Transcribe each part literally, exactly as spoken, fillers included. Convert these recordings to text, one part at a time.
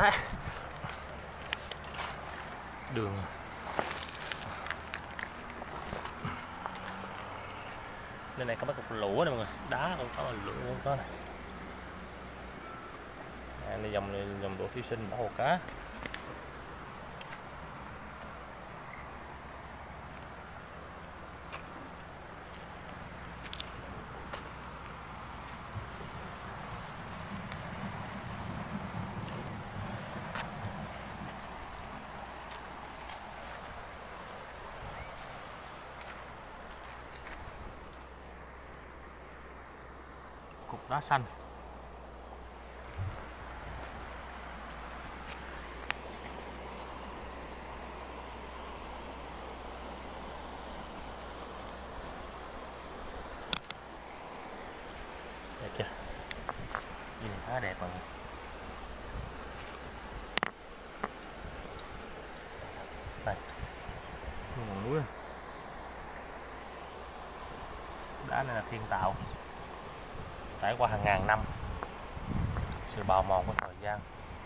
đá. Đường bên này có mấy cục lũa này mọi người, đá cũng có, lũa cũng có này. À, này dòng này dòng Đỗ Thí Sinh, đá hồ cá. Cục đá xanh. Đẹp chưa? Nhìn khá đẹp mọi người. Đây, ngọn núi. Đá này là thiên tạo, trải qua hàng ngàn năm sự bào mòn của thời gian.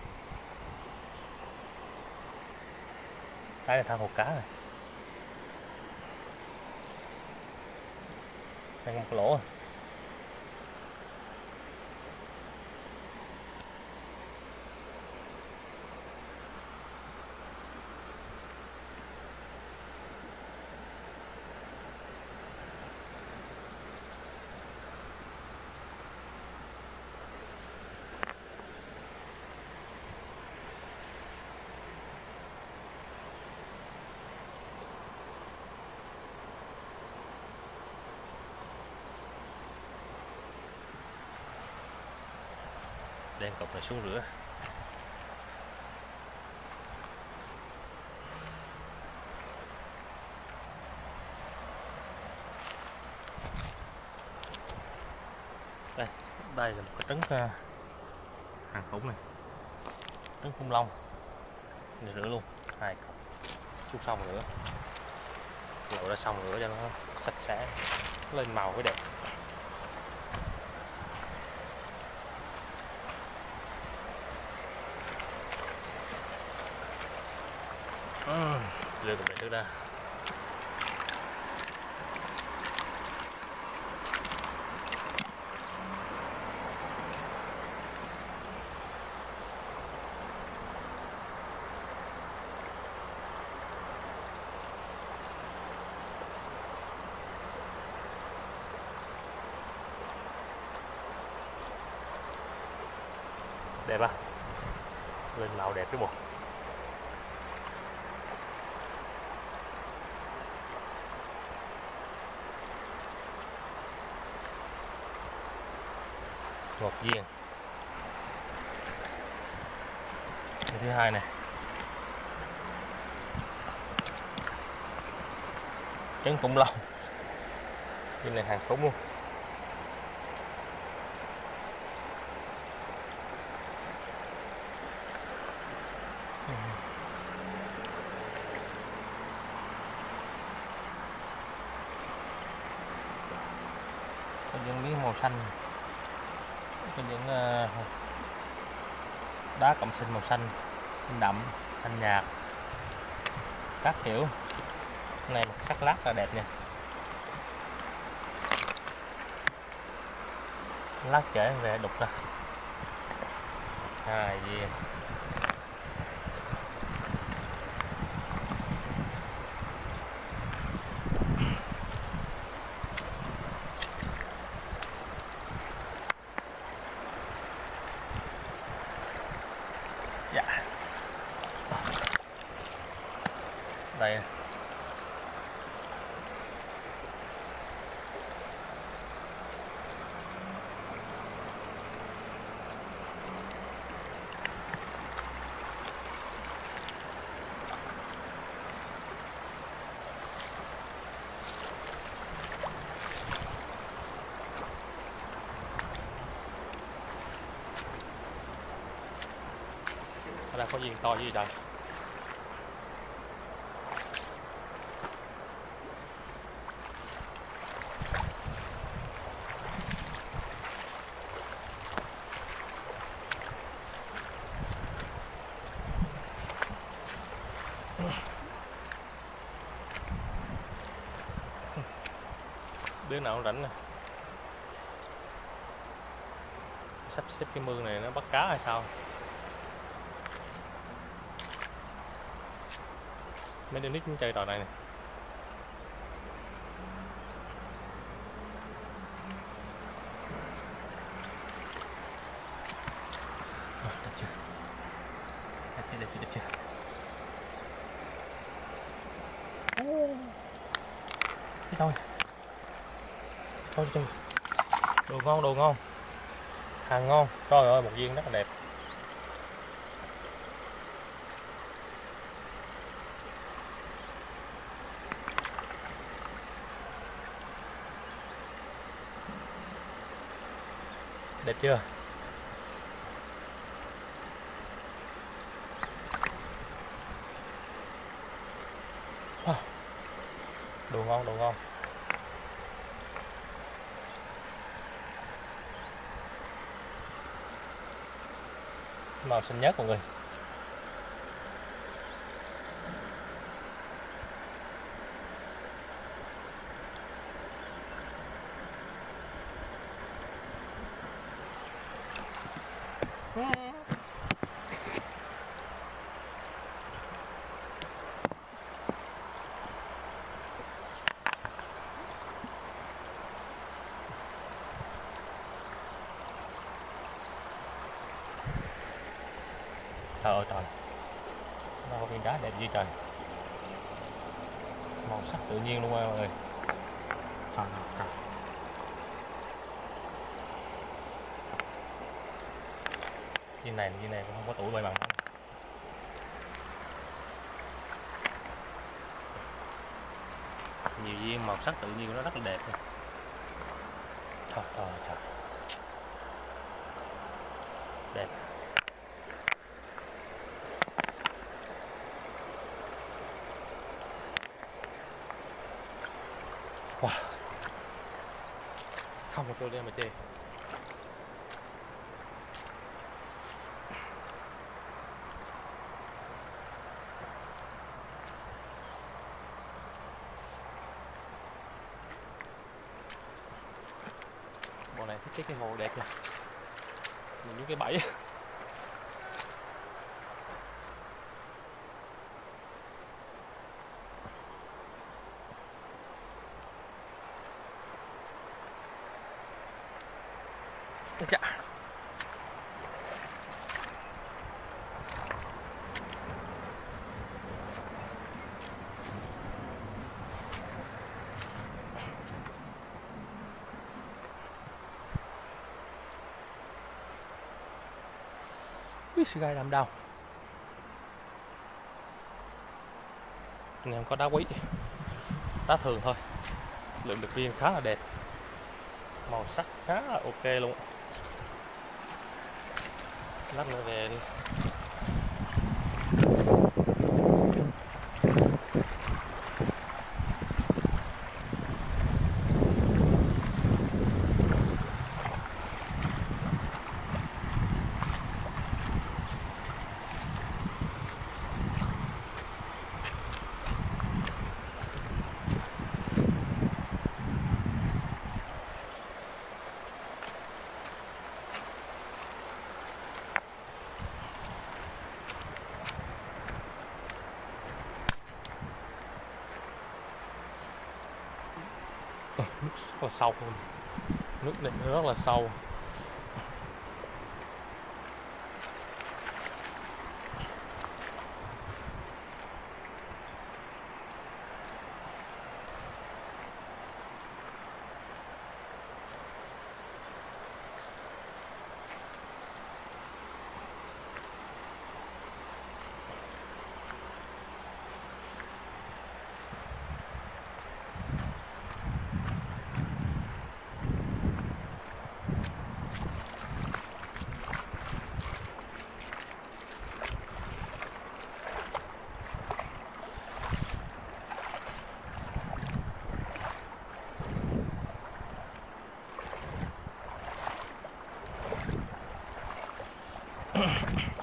Cái là than hồ cá này, đây một cái lỗ. Đem cục này xuống rửa. Đây, đây là một cái trứng uh, hàng khủng này, trứng khủng long này, rửa luôn hai cục, chút xong rửa, lội ra xong rửa cho nó sạch sẽ, lên màu mới đẹp. Uhm, đưa cục này trước ra. Đẹp à? Lên màu đẹp cái bộ. Ngọc viên. Cái thứ hai này, trứng khủng long, cái này hàng khủng luôn. Có những miếng màu xanh, có những uh, đá cộng sinh màu xanh, xanh đậm, xanh nhạt, các kiểu. Cái này sắc lát là đẹp nha, lát trễ về đục ra. Hai viên. Dạ. Đây. Ở đây có viên to gì đây? đứa nào cũng rảnh nè. Sắp xếp cái mương này nó bắt cá hay sao? Mấy đứa nít cũng chơi trò này nè. Đẹp chưa? Đẹp chưa? Đẹp chưa? Đẹp chưa? Cái thôi. Thôi trời. Đồ ngon, đồ ngon. Hàng ngon. Trời ơi, một viên rất là đẹp. Đẹp chưa? Đồ ngon, đồ ngon. Màu xanh nhất mọi người. Trời ơi trời, nó có viên đá đẹp như trời, màu sắc tự nhiên luôn mọi người. Trời, trời. Viên này viên này cũng không có tuổi bay bằng. Nhiều viên màu sắc tự nhiên của nó rất là đẹp. Trời ơi trời, đẹp. Wow. Không một đôi đen mà chê. Bộ này thích cái hồ đẹp nè. Nhìn những cái bẫy. Chà. Biết sư gai làm đâu. Anh em có đá quý, đá thường thôi. Lượng được viên khá là đẹp, màu sắc khá là ok luôn. Lát nữa về đi. Nước rất là sâu luôn. Nước này rất là sâu. Nước